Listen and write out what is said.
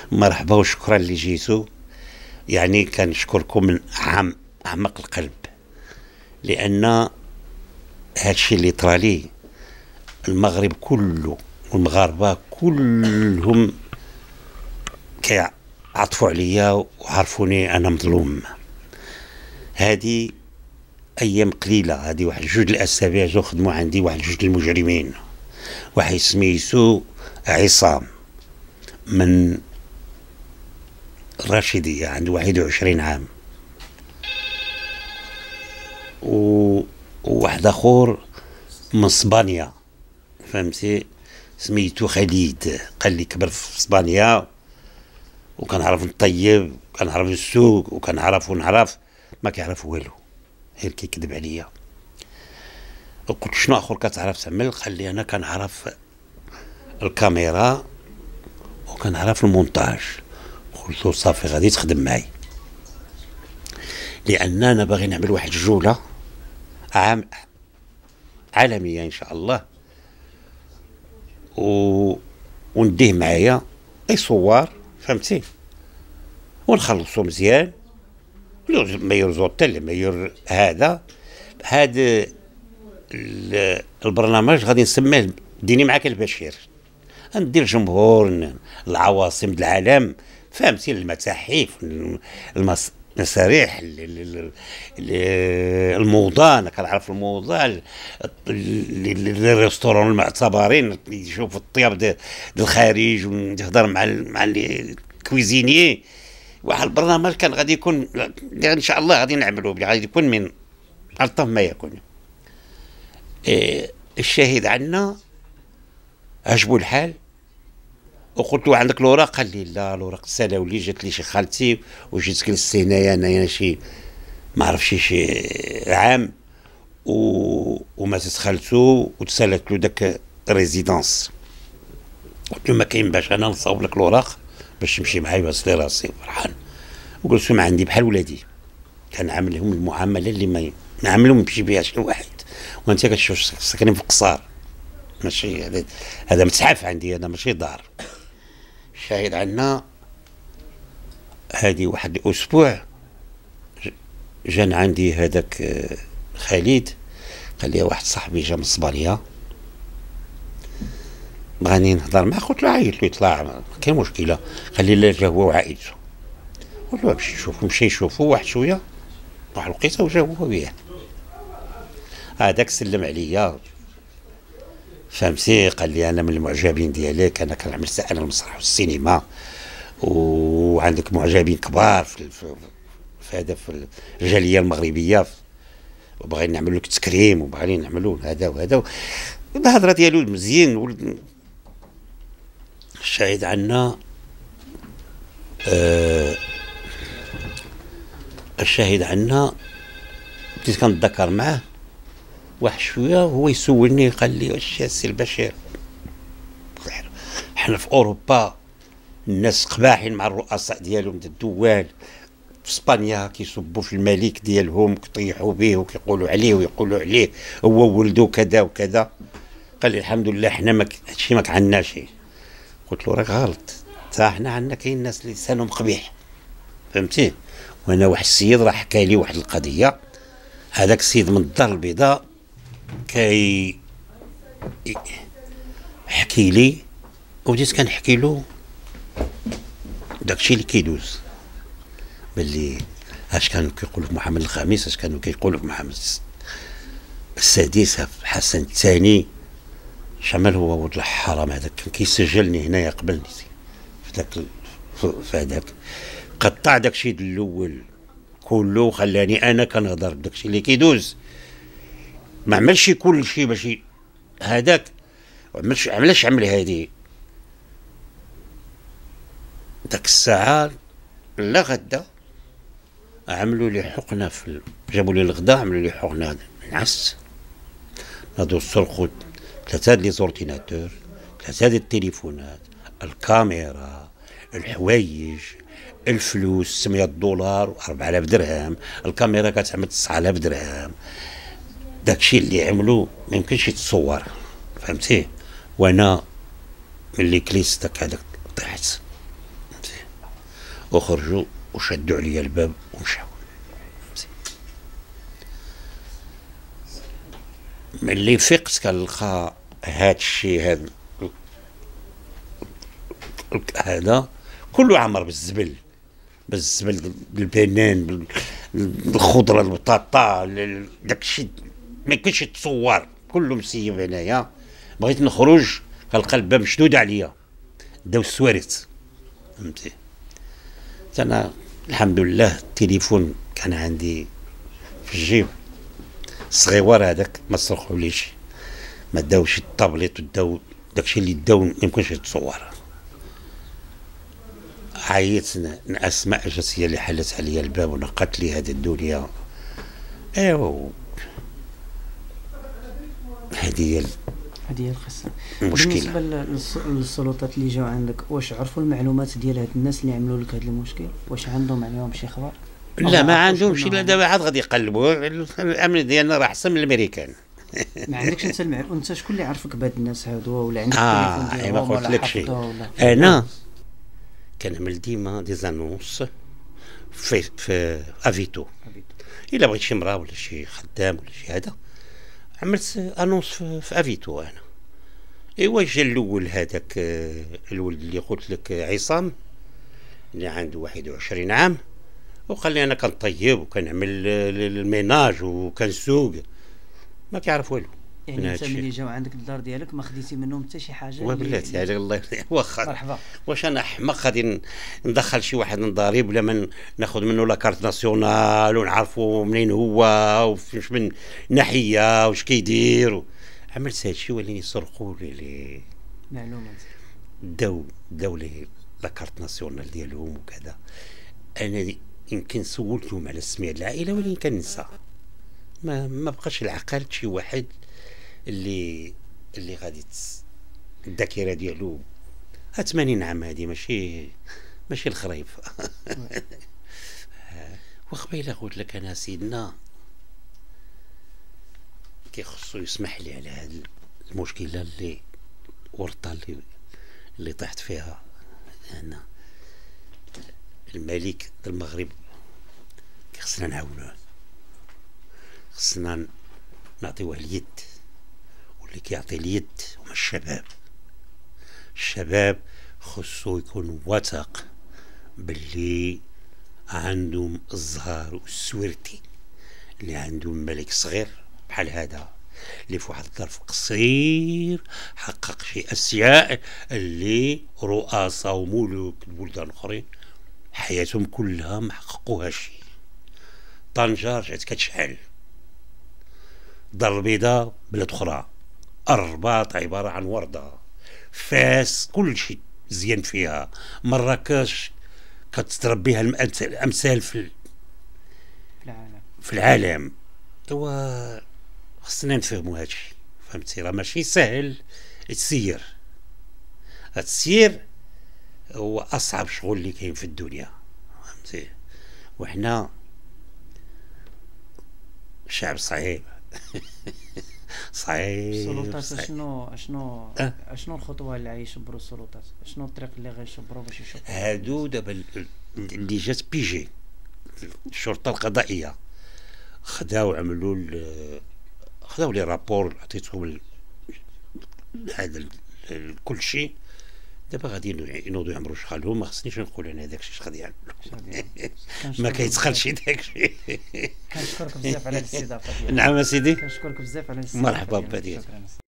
مرحبا وشكرا اللي جيتوا. يعني كنشكركم من اعمق القلب، لان هادشي اللي طرالي المغرب كله والمغاربه كلهم كيعطفوا عليا وعرفوني انا مظلوم. هادي ايام قليله، هادي واحد جوج الاسابيع جو خدموا عندي واحد جوج المجرمين، واحد سميتو عصام من الراشدية عنده 21 عام، وواحد اخور من اسبانيا فهمتي سميتو خليد، قال لي كبر في اسبانيا وكنعرف نطيب وكنعرف السوق وكنعرف ونعرف، ما كيعرف والو غير كيكذب عليا. قلت شنو اخر كتعرف تعمل؟ قال لي انا كنعرف الكاميرا وكنعرف المونتاج. قلت له صافي غادي تخدم معي، لان انا باغي نعمل واحد الجوله عالميه ان شاء الله، ونديه معايا يصور فهمتي، ونخلصو مزيان، مايور زوتيل مايور هذا البرنامج غادي نسميه ديني معاك البشير. ندير جمهور العواصم العالم فهمتي، المتاحف المسارح الموضه، انا كنعرف الموضه، الريستورون المعتبرين يشوف الطياب ديال الخارج، ونهضر مع الكويزينيي. واحد البرنامج كان غادي يكون ان شاء الله غادي نعملوه، غادي يكون من الطف ما يكون. الشاهد عنا عجبو الحال، وقلت له عندك الوراق؟ قال لي لا، الوراق تسالاو لي، جات لي شي خالتي وجيت جلست هنايا انايا شي ما عرفتش شي عام، وماتت خالته وتسالت له داك ريزيدونس. قلت له ما كاين باش انا نصاوب لك الوراق باش تمشي معايا باش راسي فرحان. وقلت ما عندي بحال ولادي، كنعاملهم المعامله اللي ما نعاملهم يمشي بها شي واحد، وانت كتشوف ساكنين في القصار، ماشي هذا متحف عندي، هذا ماشي دار. شاهد عنا هذه واحد الاسبوع جان عندي هذاك خالد، قال لي واحد صاحبي جا من اسبانيا بغاني نهضر معاه. قلت له عيط له يطلع ما كاين مشكله. قال لي لا، جا هو وعائلته. قلت له مشي نشوفو، مشى يشوفو واحد شويه، واحد الوقيته وجا هو بيه. هذاك سلم عليا فهمتي، قال لي انا من المعجبين ديالك، انا كنعمل انا المسرح والسينما، وعندك معجبين كبار في هذا في الجاليه المغربيه، وبغي نعمل لك تكريم وبغي نعملوا هذا وهذا. الهضره ديالو مزيان. الشاهد عنا الشاهد عنا بديت كنتذكر معاه واحد شويه، هو يسولني قال لي واش يا سي البشير، حنا في اوروبا الناس قباحين مع الرؤساء ديالهم د الدول، في اسبانيا كيصبوا في الملك ديالهم كيطيحوا به وكيقولوا عليه ويقولوا عليه هو ولده كذا وكذا. قال لي الحمد لله حنا هادشي ما كعناش. قلت له راك غلط، حتى حنا عندنا كاين ناس اللي لسانهم قبيح فهمتي. وانا واحد السيد راه حكى لي واحد القضيه، هذاك السيد من الدار البيضاء حكي لي، وبديت كنحكي له داكشي اللي كيدوز، باللي اش كانوا كيقولوا في محمد الخامس، اش كانوا كيقولوا في محمد السادس، حسن الثاني، شمال هو ولد الحرام هذاك كان كيسجلني هنايا قبلني في ذاك في هذاك، قطع داكشي الاول كله وخلاني انا كنهضر بداكشي اللي كيدوز، ما عملش كل شيء باش هذاك، عملاش عمل هذه داك الساعه. لا غدا عملوا لي حقنه جابوا لي الغدا عملوا لي حقنه نعس، هادو سرقوا 3 لي زورديناتور، 3 ديال التليفونات، الكاميرا، الحوايج، الفلوس 600 دولار و4000 درهم، الكاميرا كتعمل 9000 درهم. داكشي اللي عملوا ما يمكنش يتصور فهمتي. وانا ملي كليت هذاك طيحت فهمتي. وخرجوا وشدوا عليا الباب ومشاو. ملي فقت كنلقى هاد الشيء هذا كله عمر بالزبل، بالبنان، بالخضره، البطاطا، داكشي ما كاينش يتصور، كله مسيب هنايا. بغيت نخرج كنلقى الباب مشدود عليا، داو السوارت، فهمتي. انا الحمد لله التليفون كان عندي في الجيب الصغيور هذاك، ما سرقوليش، ما داوش الطابليت وداو داكشي اللي داو ما يمكنش يتصور. عيطت اسماء اجت هي اللي حلت عليا الباب ونقت لي هذه الدنيا. ايوا هذه هي القصه. المشكله. بالنسبه للسلطات اللي جاو عندك، واش عرفوا المعلومات ديال هاد الناس اللي عملوا لك هذا المشكل؟ واش عندهم عليهم شي خبر؟ لا ما عندهمش. لا دابا عاد غادي يقلبوا. الامن ديالنا راه احسن من الامريكان. ما عندكش انت انت شكون اللي عرفك بهاد الناس هادو، ولا عندك التليفون ديالهم، ما قلت لك شيء. انا كنعمل ديما دي زانونس في افيتو. الا بغيت شي مراه ولا شي خدام ولا شي هذا، عملت انونس في افيتو انا. ايوا جا الاول هذاك الولد اللي قلت لك عصام اللي عنده 21 عام، وقال لي انا كنطيب وكنعمل الميناج وكنسوق، ما كيعرف والو. يعني انت ملي جاو عندك الدار ديالك ما خديتي منهم حتى شي حاجه؟ وبلاتي عليك الله يرضي. واخا مرحبا. واش انا احمق غادي ندخل شي واحد نضاري بلا ما ناخذ منه لا كارت ناسيونال ونعرفوا منين هو وفاش من ناحيه واش كيدير. عملت هذا الشيء وليني يسرقوا لي معلومات. داو لي لا كارت ناسيونال ديالهم وكذا. انا يمكن سولتهم على السميه العائله ولكن كننسى. ما بقاش العقل شي واحد اللي غادي الذاكره ديالو 80 عام. هذه ماشي الخريف. وقبيله قلت لك انا سيدنا كيخصو يسمح لي على هذه المشكله اللي ورطه اللي طحت فيها انا. الملك المغرب خصنا نعاونوه، خصنا نعطيوه اليد، واللي كيعطي اليد هما الشباب خصو يكون واثق باللي عندهم الزهر والسويرتي، اللي عندهم ملك صغير بحال هذا اللي في واحد الظرف قصير حقق شي اشياء اللي رؤساء وملوك البلدان اخرين حياتهم كلها ما حققوهاش. طنجة رجعت كتشعل، الدار البيضاء بلاد اخرى، الرباط عباره عن ورده، فاس كل شيء زين فيها، مراكش كتضرب الامثال في العالم. ايوا خصنا نفهموا هادشي، فهمتي. راه ماشي سهل تسير. التسيير هو اصعب شغل اللي كاين في الدنيا، فهمتي. وحنا شعب صعيب. صعيب. السلطات شنو الخطوه اللي غيشبروا السلطات؟ شنو الطريق اللي غيشبروا باش يشبروا هادو؟ دابا اللي جات بيجي الشرطه القضائيه خداو لي رابور، عطيتهم هذا كل شيء. دابا غادي ينوضوا يعمروا شحالهم. ما خصنيش نقول انا داكشي اش غادي يعملوا. ما كيتسخلش داكشي. كنشكرك بزاف على الاستضافه ديالك. نعم سيدي، كنشكرك بزاف على الاستضافه. مرحبا بك.